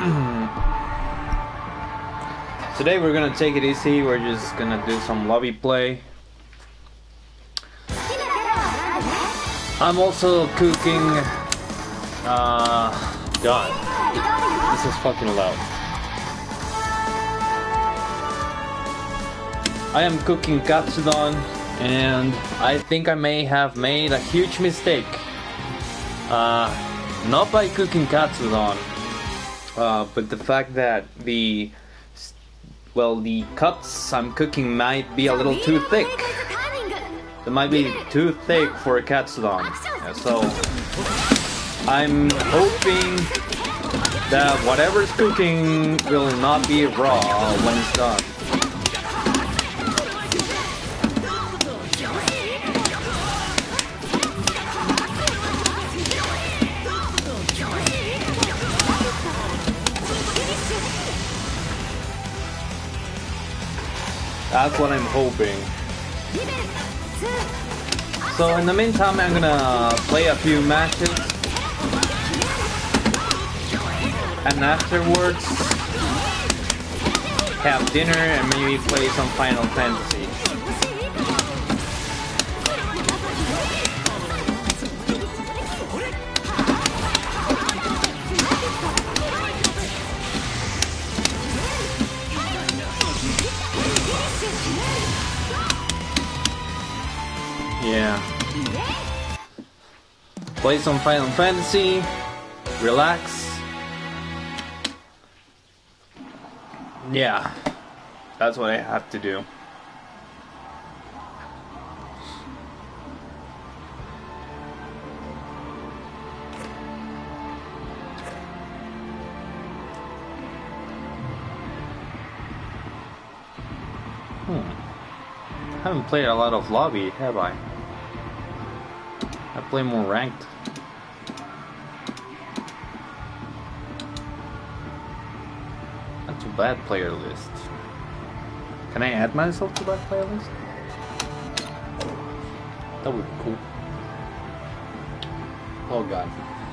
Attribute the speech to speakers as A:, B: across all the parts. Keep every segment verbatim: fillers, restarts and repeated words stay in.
A: Today we're gonna take it easy. We're just gonna do some lobby play. I'm also cooking. Uh, God, this is fucking loud. I am cooking katsudon, and I think I may have made a huge mistake. Uh, not by cooking katsudon, uh, but the fact that the well, the cuts I'm cooking might be a little too thick. They might be too thick for a katsudon. So I'm hoping that whatever's cooking will not be raw when it's done. That's what I'm hoping. So in the meantime, I'm gonna play a few matches, and afterwards have dinner and maybe play some Final Fantasy. Yeah. Play some Final Fantasy, relax. Yeah, that's what I have to do. Hmm. I haven't played a lot of lobby, have I? I play more ranked. Not too bad player list. Can I add myself to that player list? That would be cool. Oh god.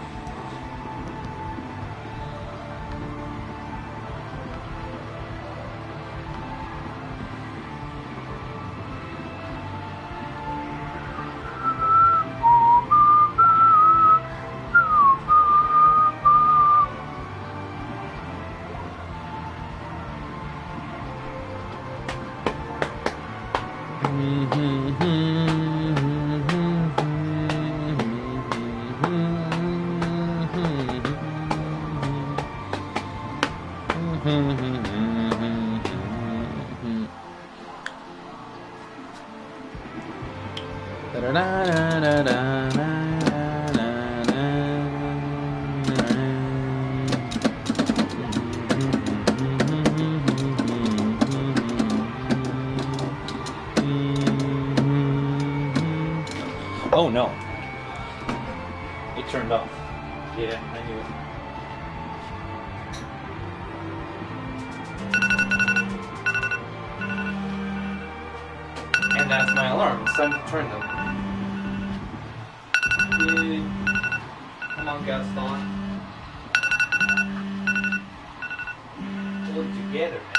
A: Oh no. It turned off. Yeah, I knew it. And that's my alarm. It's time to turn them. Yay. Come on, Gaston. Pull it together, man.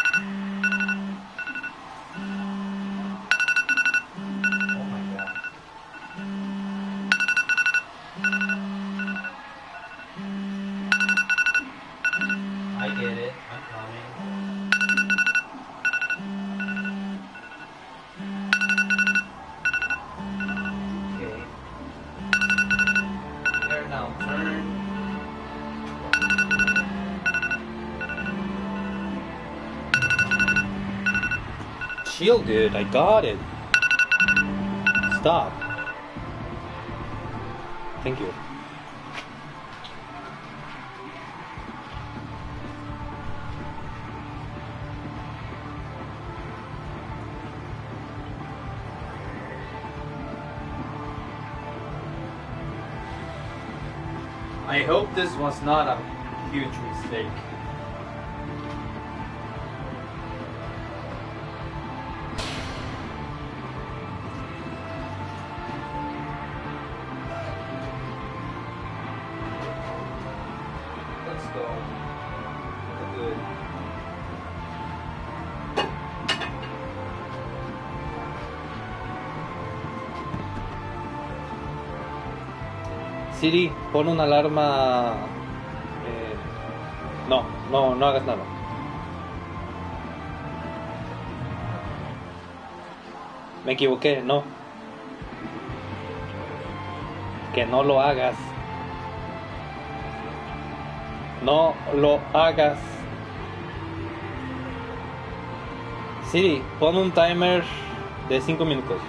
A: Shielded, I got it. Stop. Thank you. I hope this was not a huge mistake. Let's go. good. Siri, pon una alarma. Eh, no, no, no hagas nada. Me equivoqué, no. Que no lo hagas. No lo hagas. Siri, pon un timer de cinco minutos.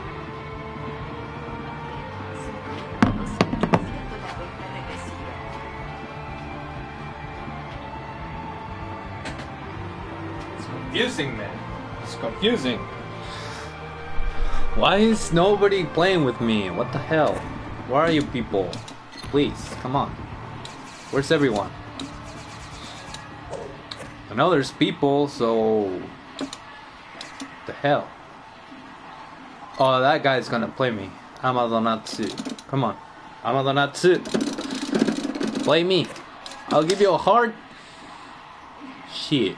A: It's confusing, man. It's confusing. Why is nobody playing with me? What the hell? Where are you people? Please, come on. Where's everyone? I know there's people, so... What the hell? Oh, that guy's gonna play me. Amadonatsu. Come on. Amadonatsu. Play me. I'll give you a heart. Shit.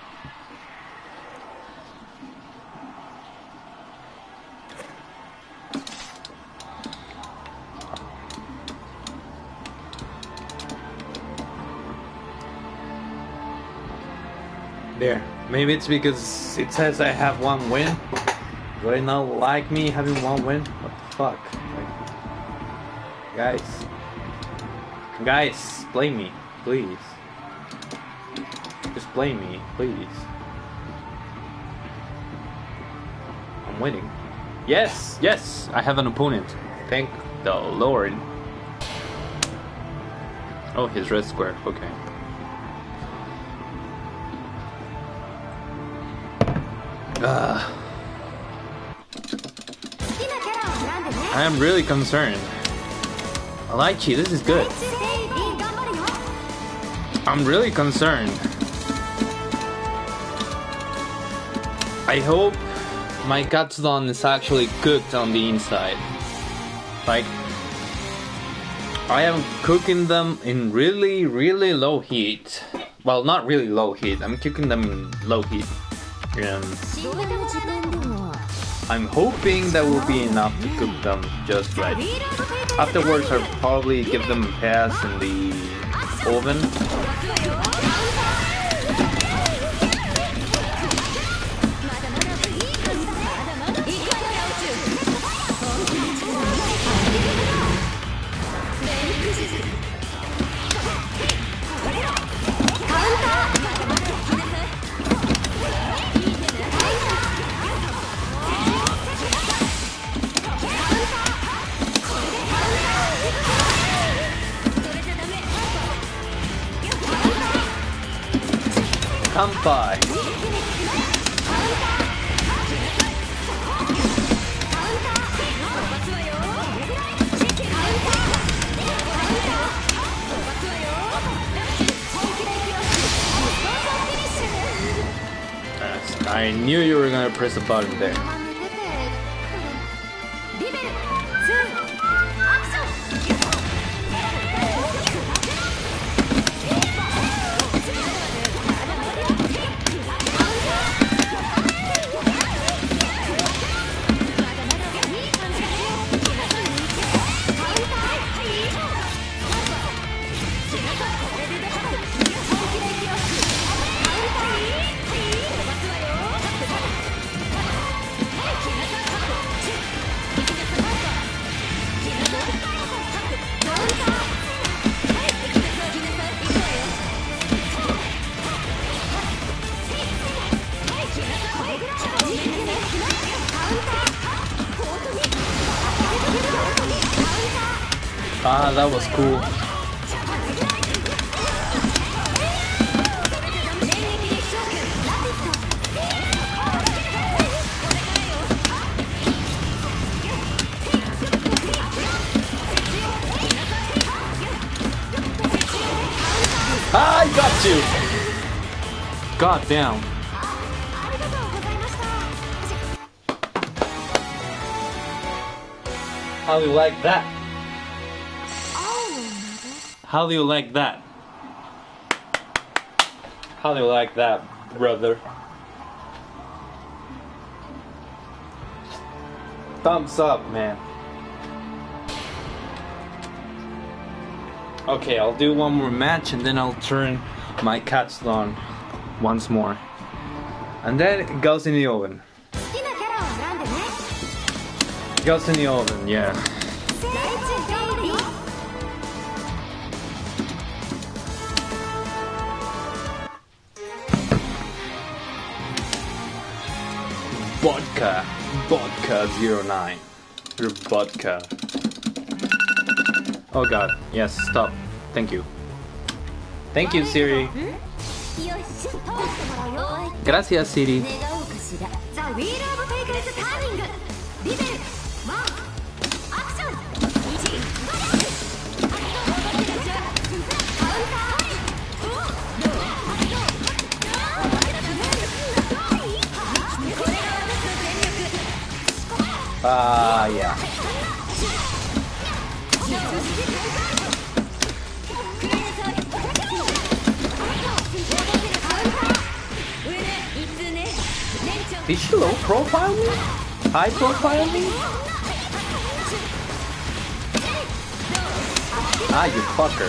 A: There. Maybe it's because it says I have one win. Do they not like me having one win? What the fuck? Like, guys. Guys, play me, please. Just play me, please. I'm winning. Yes, yes, I have an opponent. Thank the Lord. Oh, his red square, okay. Uh, I am really concerned. Alaichi, this is good. I'm really concerned. I hope my katsudon is actually cooked on the inside. Like, I am cooking them in really, really low heat. Well, not really low heat. I'm cooking them in low heat. And I'm hoping that will be enough to cook them just right. Afterwards, I'll probably give them a pass in the oven. Kanpai. Yes, I knew you were gonna press a button there. Ah, that was cool. I got you! God damn. How do you like that? How do you like that? How do you like that, brother? Thumbs up, man. Okay, I'll do one more match and then I'll turn my Katsudon once more. And then it goes in the oven. It goes in the oven, yeah. Vodka, vodka zero nine. Your vodka. Oh god, yes, stop. Thank you. Thank you, Siri. Gracias, Siri. Ah, uh, yeah. Did she low profile me? High profile me? Ah, you fucker.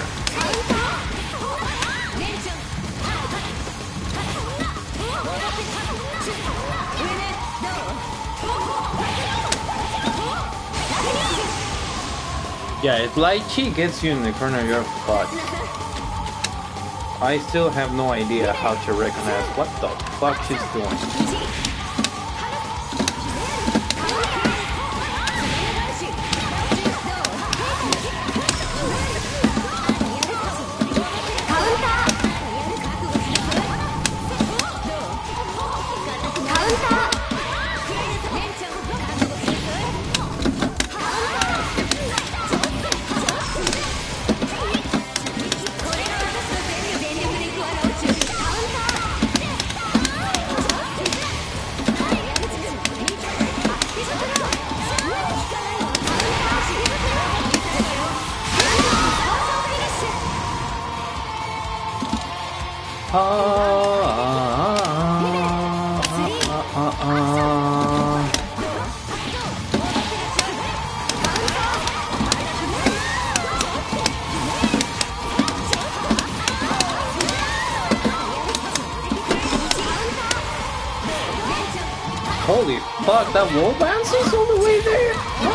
A: Yeah, if Light Chi gets you in the corner, you're fucked. I still have no idea how to recognize what the fuck she's doing. Holy fuck, that wall bounce is all the way there?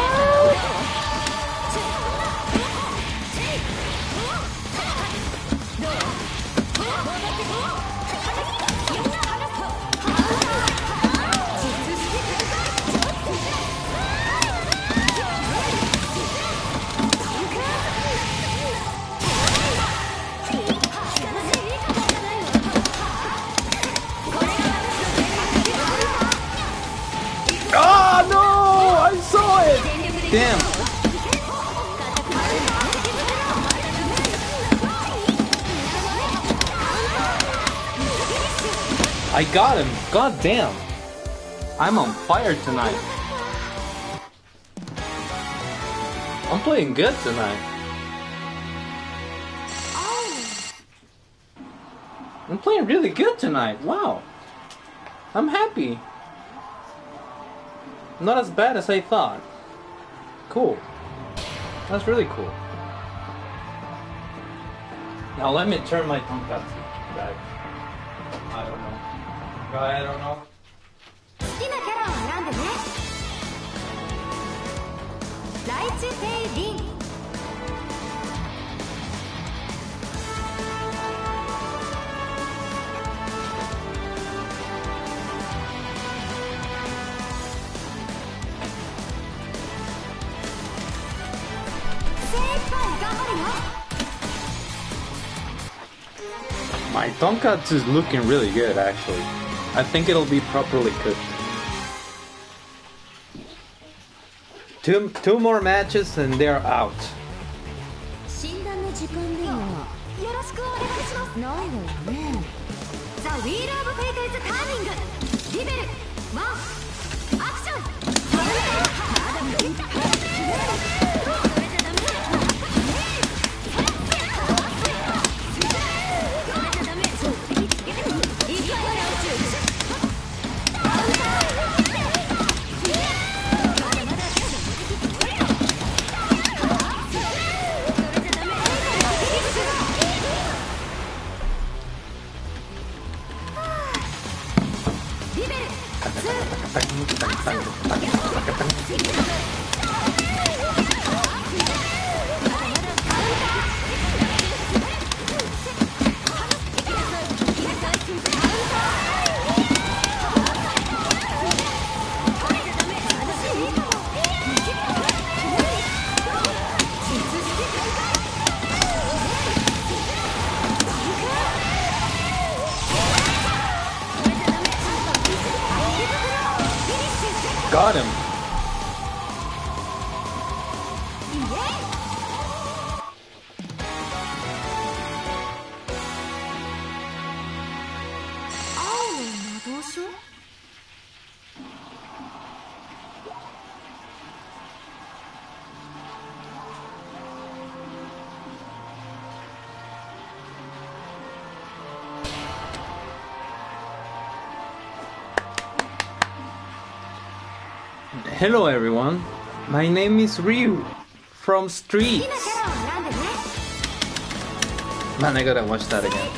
A: Damn. I got him. God damn. I'm on fire tonight. I'm playing good tonight. I'm playing really good tonight. Wow. I'm happy. Not as bad as I thought. Cool. That's really cool. Now let me turn my tonkatsu back. I don't know. I don't know. My tonkatsu is looking really good, actually. I think it'll be properly cooked. Two, two more matches and they're out. Hello everyone, my name is Ryu from Streets. Man, I gotta watch that again.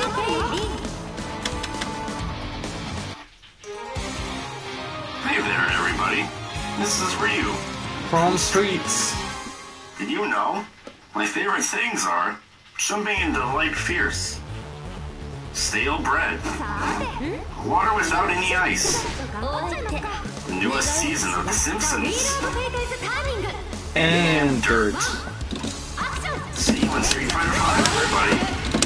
B: Hey there everybody, this is Ryu.
A: From Streets.
B: Did you know? My favorite sayings are jumping into light fierce, stale bread, water without any ice, the newest season of The Simpsons,
A: And dirt.
B: see you in Street Fighter five, everybody.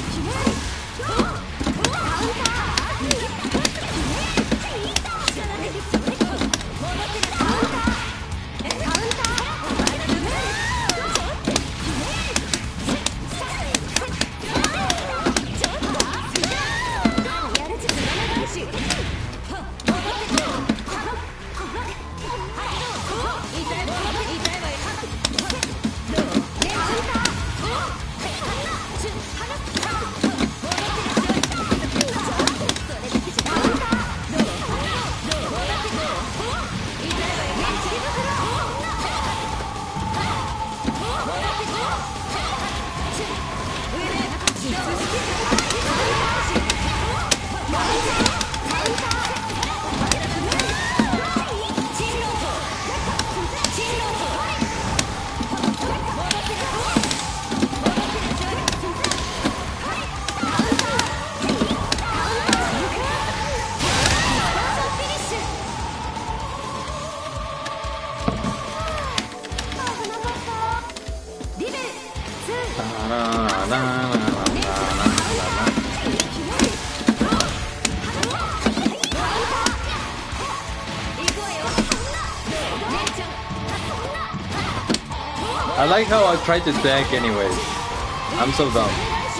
A: I like how I tried to deck anyways. I'm so dumb.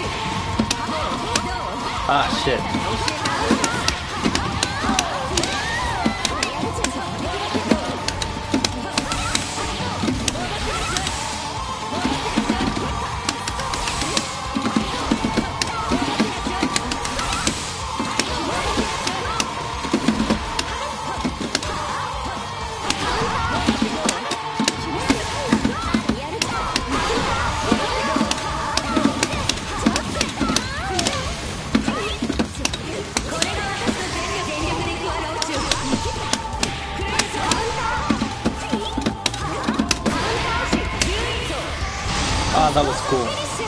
A: Ah, shit. Ah, that was cool.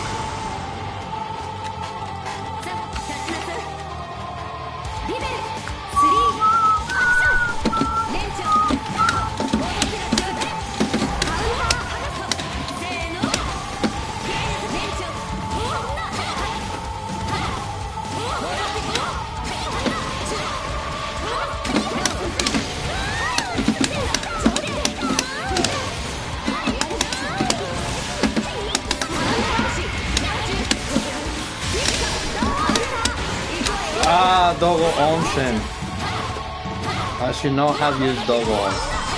A: Ah, Dogo Onshin. I should know how to use Dogo On.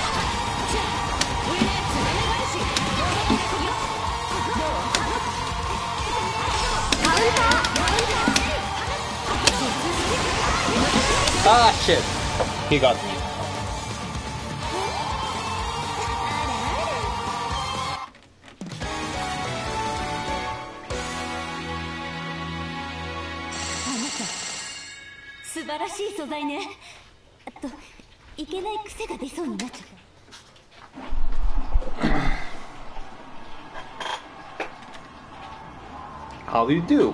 A: Ah, shit. He got me. How do you do?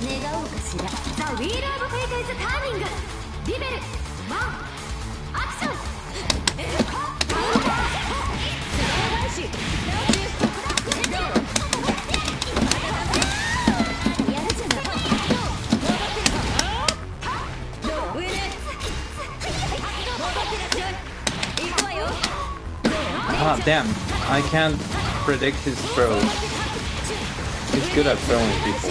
C: The Wheel of Fate is turning. Level one, action.
A: Damn, I can't predict his throw. He's good at throwing people.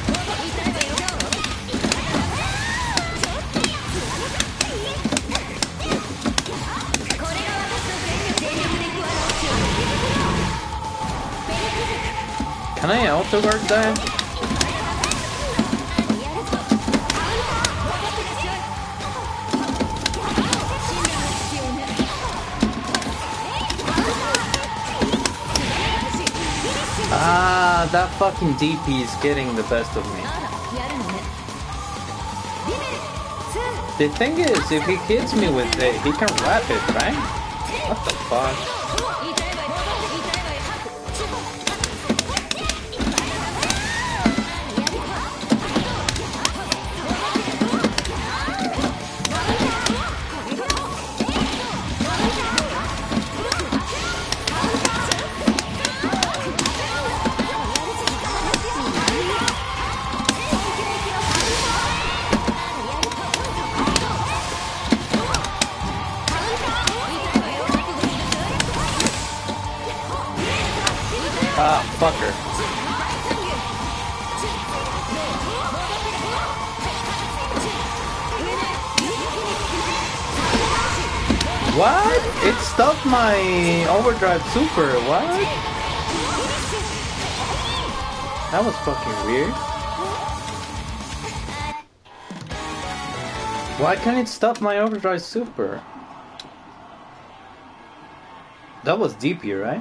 A: Can I auto guard that? Ah, that fucking D P is getting the best of me. The thing is, if he hits me with it, he can wrap it, right? What the fuck? Ah, fucker. What? It stopped my overdrive super. What? That was fucking weird. Why can't it stop my overdrive super? That was D P, right?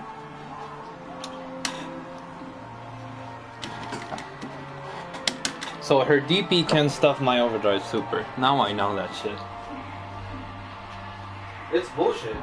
A: So her D P can stuff my overdrive super. Now I know that shit. It's bullshit.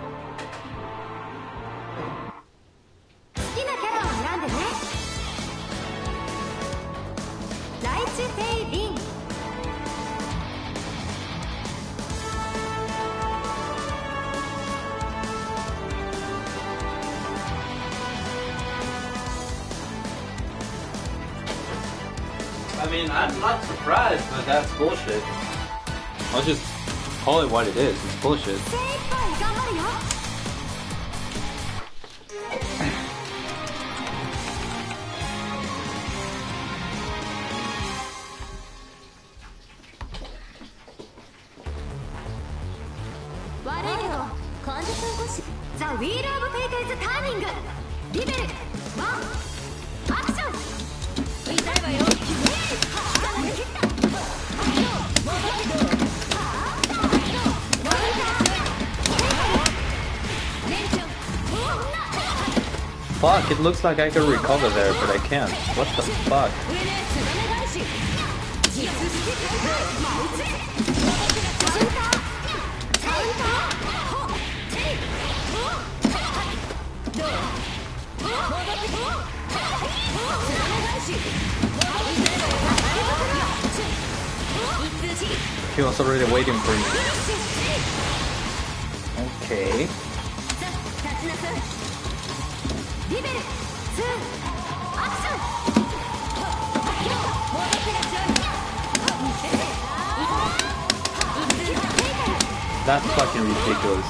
A: I mean, I'm not surprised, but that's bullshit. I'll just call it what it is. It's bullshit.
C: The Wheel of Fate is turning! Rebel! One! Action!
A: Fuck, it looks like I can recover there, but I can't. What the fuck? He was already waiting for me. Okay. That's fucking ridiculous.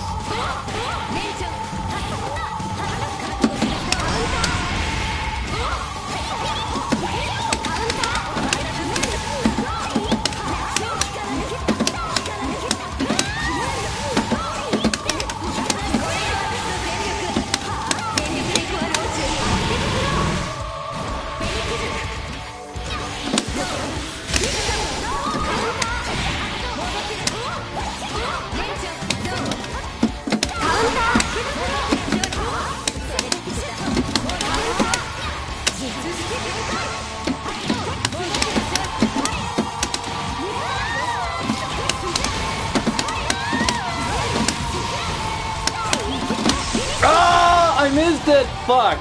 A: I missed it! Fuck!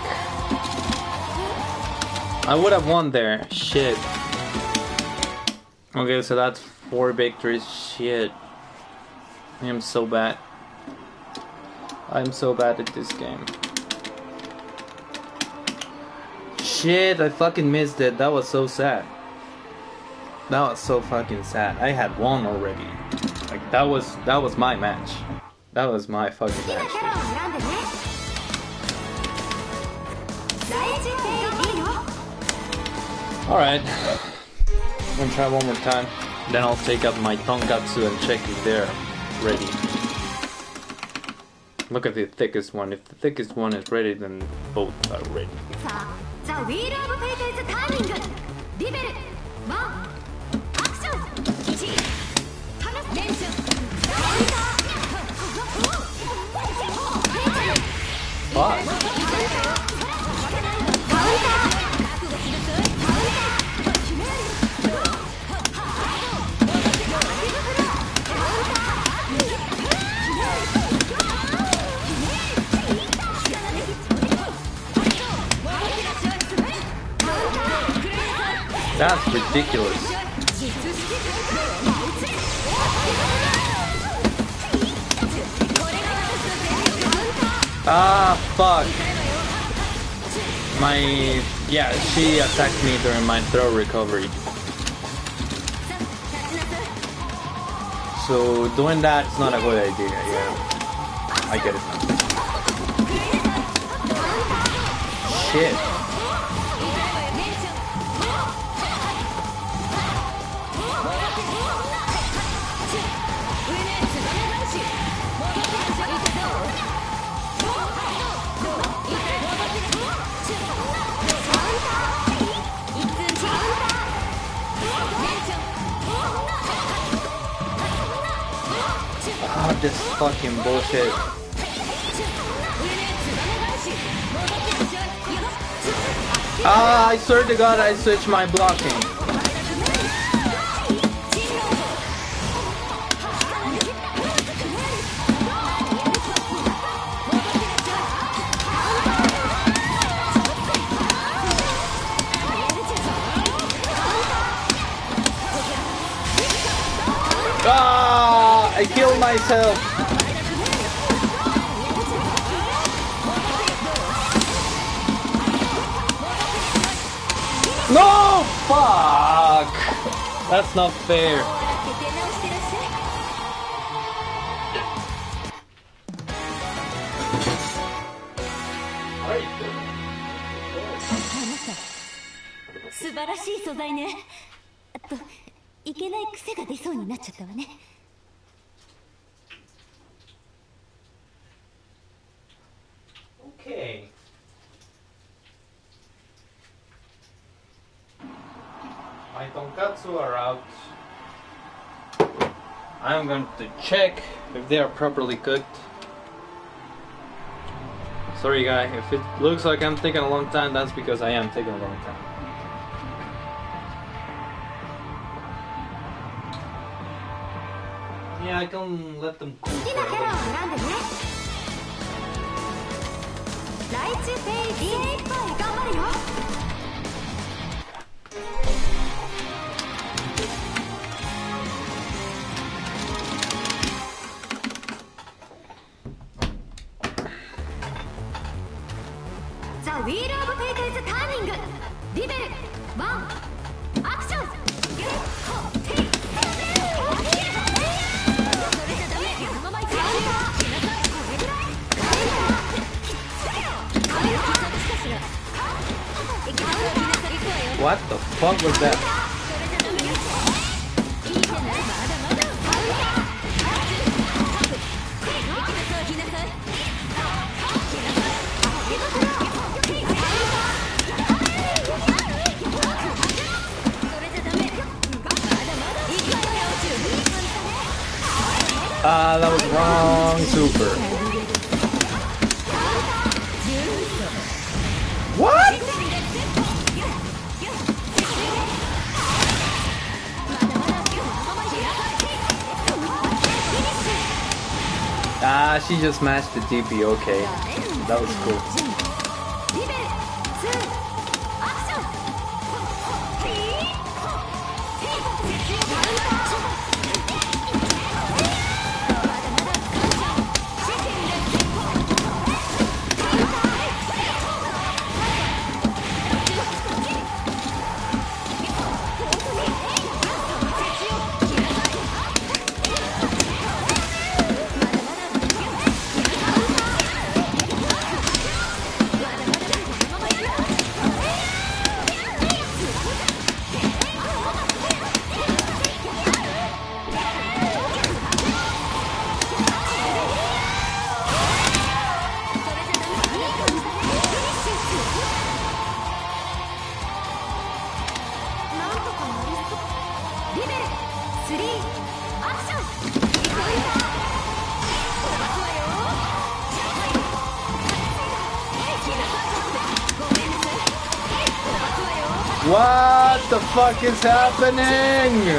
A: I would have won there. Shit. Okay, so that's four victories. Shit. I am so bad. I'm so bad at this game. Shit, I fucking missed it. That was so sad. That was so fucking sad. I had won already. Like, that was, that was my match. That was my fucking match, dude. Alright. I'm gonna try one more time. Then I'll take out my tonkatsu and check if they're ready. Look at the thickest one. If the thickest one is ready, then both are ready.
C: The wheel of fate is turning. Level one. Action.
A: Fuck. That's ridiculous. Ah, fuck. My... yeah, she attacked me during my throw recovery. So doing that is not a good idea, yeah. I get it now. Shit. Ah, this fucking bullshit. Ah, I swear to God, I switched my blocking. Ah, I killed myself. No! Fuck! That's not fair. Okay. My tonkatsu are out. I'm going to check if they are properly cooked. Sorry guys, if it looks like I'm taking a long time, that's because I am taking a long time. Yeah, I can let them cook for a little bit.
C: The wheel of fate is turning. Level one. Action.
A: What the fuck was that? Ah, uh, that was wrong. Super. What? Ah, she just matched the T P. Okay, that was cool. What the fuck is happening?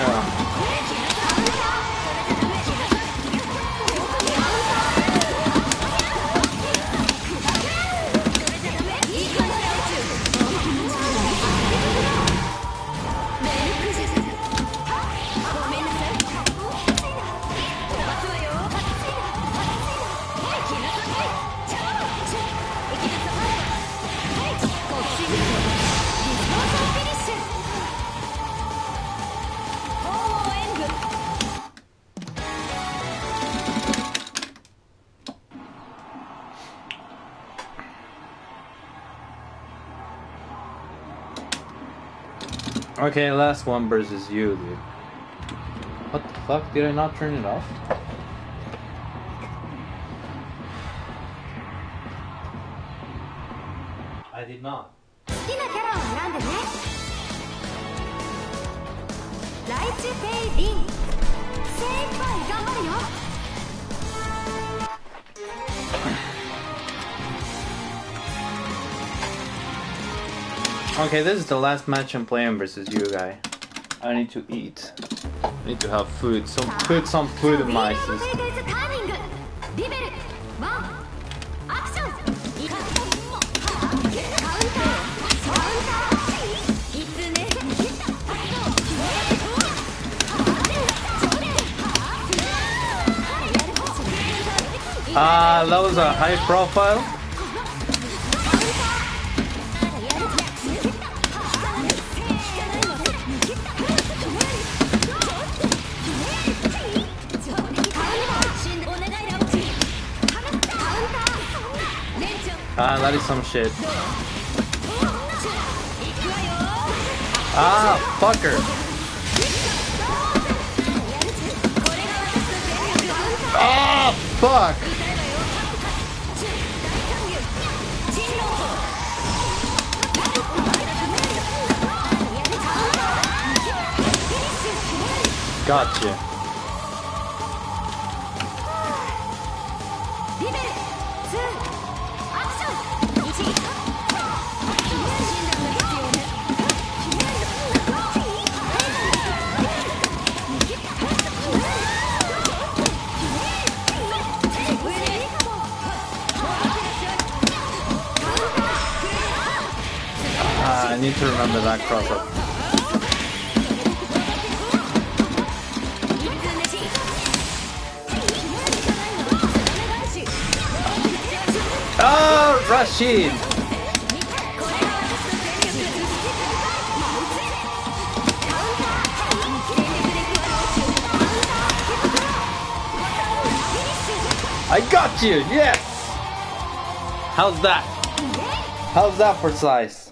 A: Okay, last one versus you, dude. What the fuck? Did I not turn it off? I did not.
C: 好きなキャラを選んでね。ライチュペイリン。精一杯頑張るよ。
A: Okay, this is the last match I'm playing versus you, guy. I need to eat. I need to have food. Some put some food in my system.
C: リベルワンアクション。
A: Ah, uh, that was a high profile. Ah, that is some shit. Ah, fucker. Ah, fuck. Gotcha. I need to remember that cross-up. Oh, Rashid! I got you! Yes! How's that? How's that for size?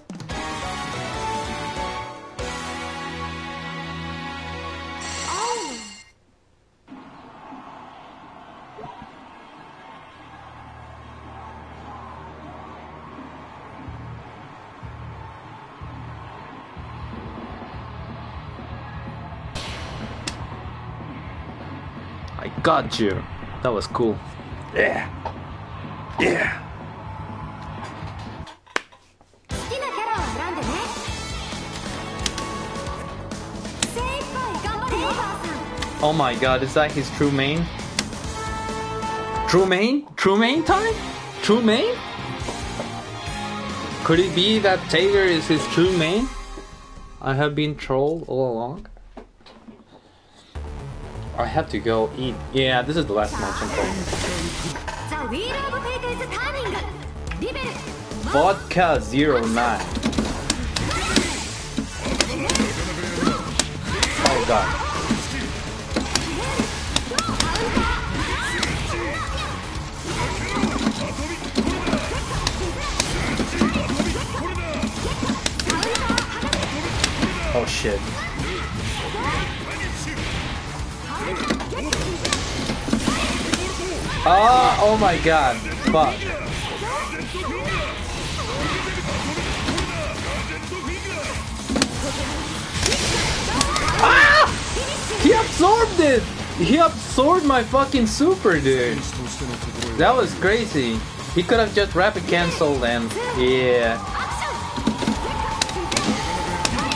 A: I got you. That was cool. Yeah. Yeah. Oh my god, is that his true main? True main? True main time? True main? Could it be that Taylor is his true main? I have been trolled all along. I have to go eat. Yeah, this is the last match I'm playing. Vodka zero nine. Oh god. Oh shit. Ah, oh my god. Fuck. Ah! He absorbed it! He absorbed my fucking super, dude. That was crazy. He could have just rapid canceled and yeah.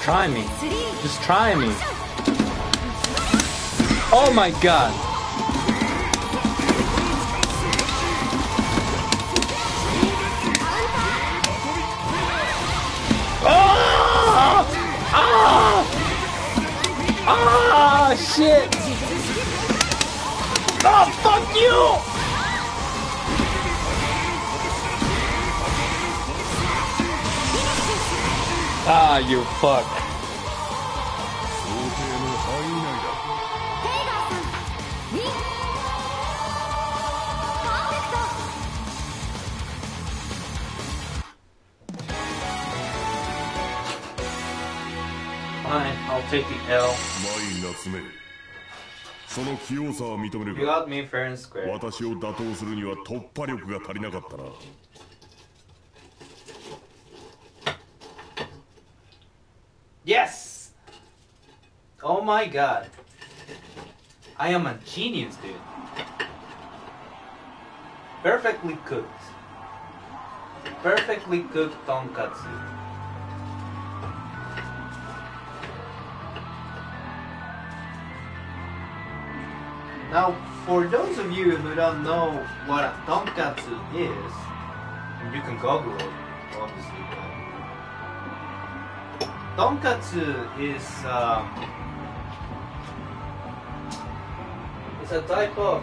A: try me. Just try me. Oh my god. Ah! Ah! Ah! Shit! Oh, fuck you! Ah, you fuck. Fine, I'll take the L. You got me fair and square.
D: 私を打倒するには突破力が足りなかったな。
A: Yes! Oh my god. I am a genius, dude. Perfectly cooked. Perfectly cooked tonkatsu. Now, for those of you who don't know what a tonkatsu is, you can Google it, obviously. Tonkatsu is um, it's a type of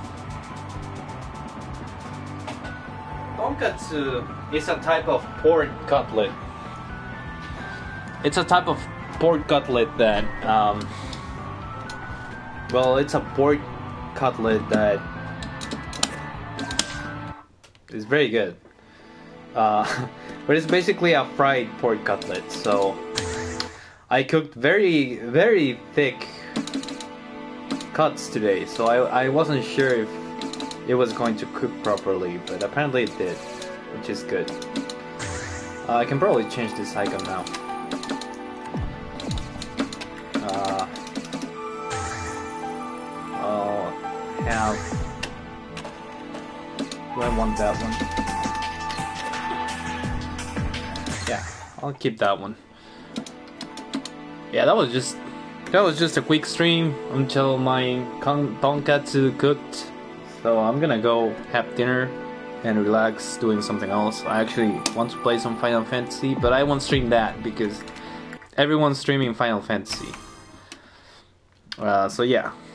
A: tonkatsu is a type of pork cutlet. It's a type of pork cutlet that um, well, it's a pork cutlet that is very good. Uh, but it's basically a fried pork cutlet, so I cooked very, very thick cuts today, so I, I wasn't sure if it was going to cook properly, but apparently it did, which is good. Uh, I can probably change this icon now. Uh, I'll have... Do I want that one? Yeah, I'll keep that one. Yeah, that was just that was just a quick stream until my kon tonkatsu cooked. So I'm gonna go have dinner and relax doing something else. I actually want to play some Final Fantasy, but I won't stream that because everyone's streaming Final Fantasy. Uh, so yeah.